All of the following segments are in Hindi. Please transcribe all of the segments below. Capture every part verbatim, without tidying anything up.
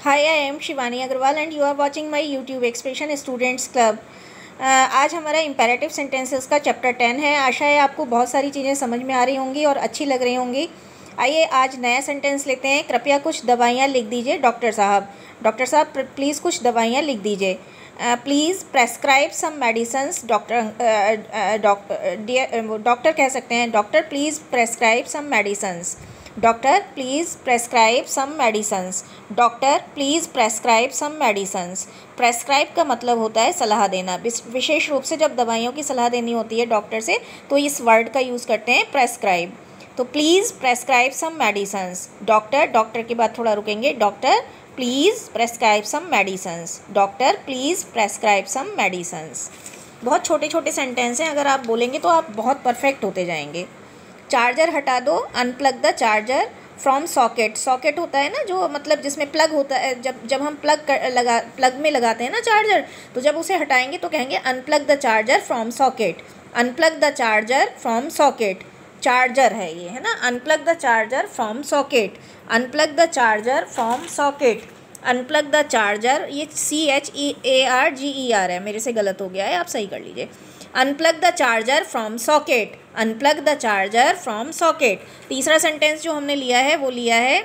Hi, I am Shivani Agrawal and you are watching my YouTube expression students club. आज हमारा इम्पेरेटिव सेंटेंसेस का चैप्टर टेन है। आशा है आपको बहुत सारी चीज़ें समझ में आ रही होंगी और अच्छी लग रही होंगी। आइए आज नया सेंटेंस लेते हैं। कृपया कुछ दवाइयाँ लिख दीजिए डॉक्टर साहब। डॉक्टर साहब प्लीज़ कुछ दवाइयाँ लिख दीजिए। Please prescribe some medicines. Doctor doctor कह सकते हैं doctor please prescribe some medicines. Doctor please prescribe some medicines. Doctor please prescribe some medicines. Prescribe का मतलब होता है सलाह देना। विशेष रूप से जब दवाइयों की सलाह देनी होती है डॉक्टर से तो इस वर्ड का यूज़ करते हैं प्रेस्क्राइब। तो please prescribe some medicines. Doctor doctor के बाद थोड़ा रुकेंगे। Doctor please prescribe some medicines. Doctor please prescribe some medicines. बहुत छोटे छोटे सेंटेंस हैं, अगर आप बोलेंगे तो आप बहुत परफेक्ट होते जाएंगे। चार्जर हटा दो। Unplug the charger from socket. Socket होता है ना जो मतलब जिसमें प्लग होता है, जब जब हम प्लग कर लगा प्लग में लगाते हैं ना चार्जर, तो जब उसे हटाएंगे तो कहेंगे unplug the charger from socket. Unplug the charger from socket. Charger है ये, है ना। Unplug the charger from socket. Unplug the charger from socket. Unplug the charger, ये C H E A R G E R है, मेरे से गलत हो गया है, आप सही कर लीजिए। Unplug the charger from socket. Unplug the charger from socket. तीसरा सेंटेंस जो हमने लिया है वो लिया है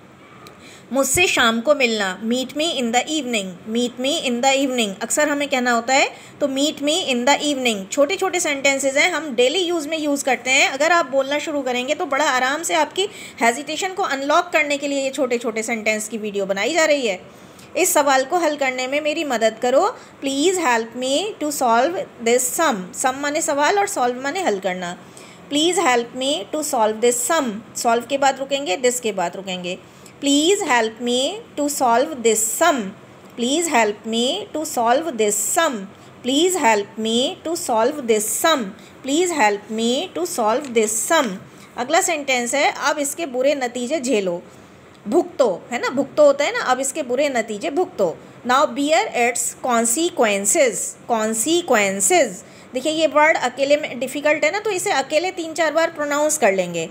मुझसे शाम को मिलना। Meet me in the evening. Meet me in the evening अक्सर हमें कहना होता है, तो meet me in the evening. छोटे छोटे सेंटेंसेज हैं, हम डेली यूज़ में यूज़ करते हैं। अगर आप बोलना शुरू करेंगे तो बड़ा आराम से आपकी हेजिटेशन को अनलॉक करने के लिए ये छोटे छोटे सेंटेंस की वीडियो बनाई जा रही है। इस सवाल को हल करने में मेरी मदद करो। Please help me to solve this sum. Sum माने सवाल और सॉल्व माने हल करना। प्लीज़ help me to solve this सम। सॉल्व के बाद रुकेंगे, दिस के बाद रुकेंगे। Please help me to solve this sum. Please help me to solve this sum. Please help me to solve this sum. Please help me to solve this sum. अगला सेंटेंस है अब इसके बुरे नतीजे झेलो। भुगतो, है ना, भुगतो होता है ना, अब इसके बुरे नतीजे भुगतो। Now bear its consequences. Consequences, देखिए ये वर्ड अकेले में डिफ़िकल्ट है ना, तो इसे अकेले तीन चार बार प्रोनाउंस कर लेंगे।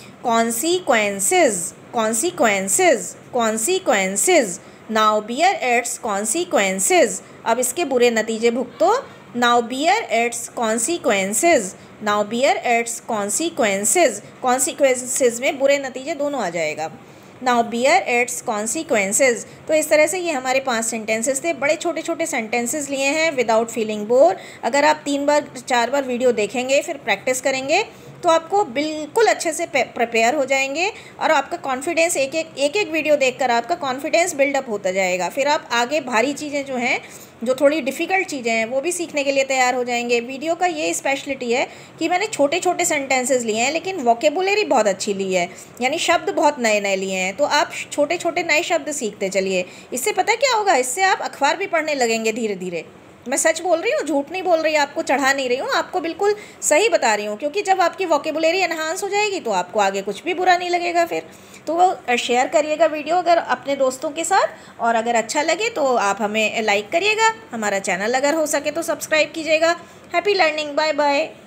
Consequences, consequences, consequences. Now bear its consequences. अब इसके बुरे नतीजे भुगतो। Now bear its consequences. Now bear its consequences. Consequences में बुरे नतीजे दोनों आ जाएगा। Now bear its consequences. तो इस तरह से ये हमारे पांच सेंटेंसेस थे। बड़े छोटे छोटे सेंटेंसेस लिए हैं विदाउट फीलिंग बोर। अगर आप तीन बार चार बार वीडियो देखेंगे फिर प्रैक्टिस करेंगे तो आपको बिल्कुल अच्छे से प्रिपेयर हो जाएंगे और आपका कॉन्फिडेंस एक एक एक एक वीडियो देखकर आपका कॉन्फिडेंस बिल्डअप होता जाएगा। फिर आप आगे भारी चीज़ें जो हैं, जो थोड़ी डिफ़िकल्ट चीज़ें हैं, वो भी सीखने के लिए तैयार हो जाएंगे। वीडियो का ये स्पेशलिटी है कि मैंने छोटे छोटे सेंटेंसेस लिए हैं लेकिन वोकेबुलरी बहुत अच्छी ली है, यानी शब्द बहुत नए नए लिए हैं। तो आप छोटे छोटे नए शब्द सीखते चलिए। इससे पता क्या होगा, इससे आप अखबार भी पढ़ने लगेंगे धीरे धीरे। मैं सच बोल रही हूँ, झूठ नहीं बोल रही, आपको चढ़ा नहीं रही हूँ, आपको बिल्कुल सही बता रही हूँ। क्योंकि जब आपकी वोकेबुलरी एनहांस हो जाएगी तो आपको आगे कुछ भी बुरा नहीं लगेगा फिर। तो वो शेयर करिएगा वीडियो अगर अपने दोस्तों के साथ, और अगर अच्छा लगे तो आप हमें लाइक करिएगा। हमारा चैनल अगर हो सके तो सब्सक्राइब कीजिएगा। Happy learning, bye bye.